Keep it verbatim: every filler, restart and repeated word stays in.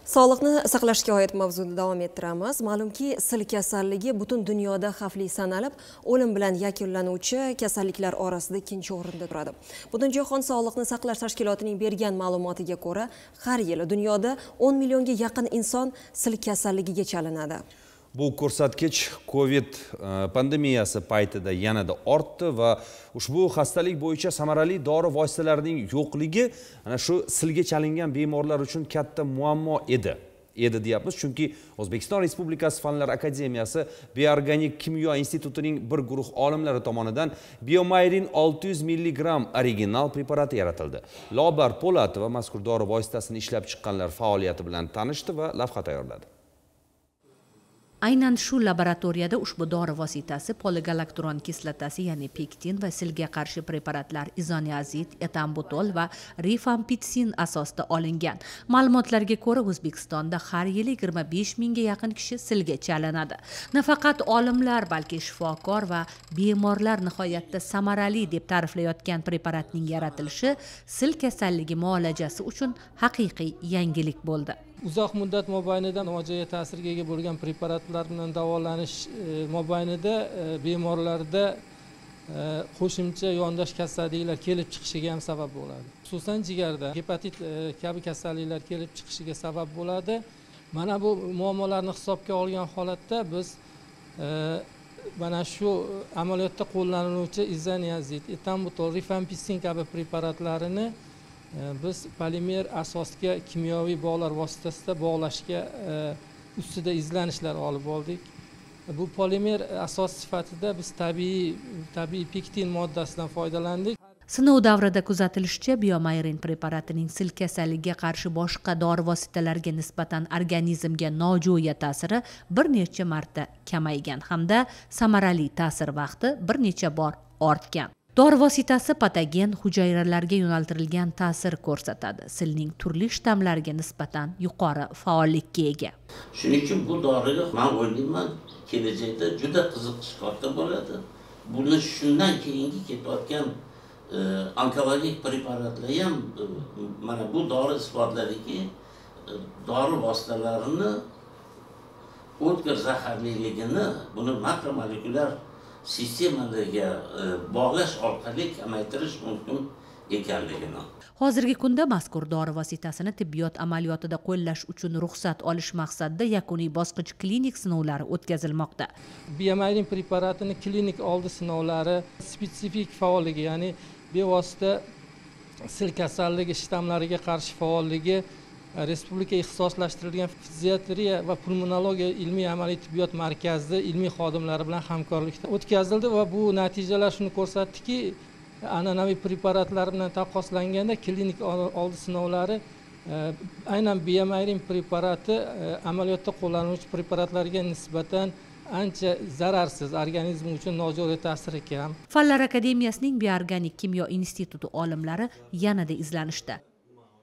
Sog'liqni saqlashga oid mavzuni davom ettiramiz. Ma'lumki, sil kasalligi butun dunyoda xavfli sanalib, o'lim bilan yakunlanuvchi kasalliklar orasida ikkinchi o'rinda turadi. Butunjahon Sog'liqni saqlash tashkilotining bergan ma'lumotiga ko'ra, har yili dunyoda o'n millionga yaqin inson sil kasalligiga chalinadi. Bu ko'rsatkich Covid pandemiyasi paytida yanada ortdi va ushbu xastalik bo'yicha samarali dori vositalarining yo'qligi ana shu silga chalingan bemorlar uchun katta muammo edi. edi deyapmiz, chunki O'zbekiston Respublikasi Fanlar Akademiyasi Bioorganik kimyo institutining bir guruh olimlari tomonidan Biomayrin olti yuz milligramm original preparati yaratildi. Lobar Po'latova mazkur dori vositasini ishlab chiqqanlar faoliyati bilan tanishdi va lavha tayyorladi. Aynan shu laboratoriyada ushbu dori vositasi poligalakturon kislotasi, ya'ni pektin va silga qarshi preparatlar izoniazid, etambutol va rifampitsin asosida olingan. Ma'lumotlarga ko'ra, O'zbekistonda har yili yigirma besh mingga yaqin kishi silga chalinadi. Nafaqat olimlar, balki shifokor va bemorlar nihoyatda samarali deb ta'riflayotgan preparatning yaratilishi sil kasalligi muolajasi uchun haqiqiy yangilik bo'ldi. Uzoq muddat mobaynida nojo'ya ta'sirga ega bo'lgan preparatlar bilan davolanish mobaynida bemorlarda qo'shimcha yondosh kasalliklar kelib chiqishiga ham sabab bo'ladi. Xususan jigarda gepatit kabi kasalliklar kelib chiqishiga sabab bo'ladi. Mana bu muammolarni hisobga olgan holatda biz mana shu amaliyotda qo'llaniluvchi izoniazid, etambutol, rifampitsin kabi preparatlarini biz polimer asosga kimyoviy bog'lar vositasida bog'lashga ustida izlanishlar olib oldik. Bu polimer asos sifatida biz tabiiy tabiiy pektin moddasidan foydalandik. Sinov davrida kuzatilishicha, Biomayrin preparatining sil kasalligiga qarshi boshqa dori vositalariga nisbatan organizmga nojo'ya ta'siri bir necha marta kamaygan hamda samarali ta'sir vaqti bir necha bor ortgan. Dori vositasi patogen hujayralarga yo'naltirilgan ta'sir ko'rsatadi. Silning turli shtammlariga nisbatan yuqori faollikka ega. Shuning uchun bu doriga men o'ylayman, kelajakda juda qiziqish katta bo'ladi. Buni shundan keyingi ketayotgan onkologik preparatlar ham mana bu dori isbotladiki, dori vositalarini o'tkir zaharliligini, buni makromolekulyar sistemalarga bog'lash orqali kamaytirish mumkin ekanligini. Hozirgi kunda mazkur dori vositasini tibbiyot amaliyotida qo'llash uchun ruxsat olish maqsadida yakuniy bosqich klinik sinovlari o'tkazilmoqda. Biomayrin preparatining klinik oldi sinovlari spetsifik faolligi, ya'ni bevosita sil kasalligi shtammlariga qarshi faolligi Respublika ixtisoslashtirilgan fiziatriya va pulmonologiya ilmiy amaliy tibbiyot markazi ilmiy xodimlari bilan hamkorlikda o'tkazildi va bu natijalar shuni ko'rsatdiki, an'anaviy preparatlar bilan taqqoslanganda klinik oldi sinovlari aynan Biomayrin preparati amaliyotda qo'llaniluvchi preparatlarga nisbatan ancha zararsiz, organizm uchun nojo'ya ta'sir ekan. Fanlar Akademiyasining Bioorganik kimyo instituti olimlari yanada izlanishda.